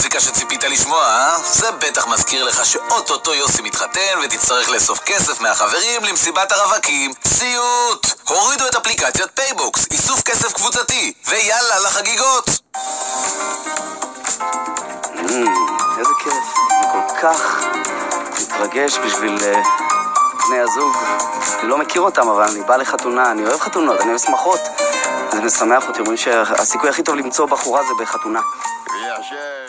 המוזיקה שציפית לשמוע, אה? זה בטח מזכיר לך שאוטוטו יוסי מתחתן ותצטרך לאסוף כסף מהחברים למסיבת הרווקים. סיוט! הורידו את אפליקציית פייבוקס, איסוף כסף קבוצתי, ויאללה לחגיגות! איזה כיף, אני כל כך מתרגש בשביל בני הזוג. אני לא מכיר אותם, אבל אני בא לחתונה, אני אוהב חתונות, אני אוהב שמחות. זה משמח אותי, אומרים שהסיכוי הכי טוב למצוא בחורה זה בחתונה.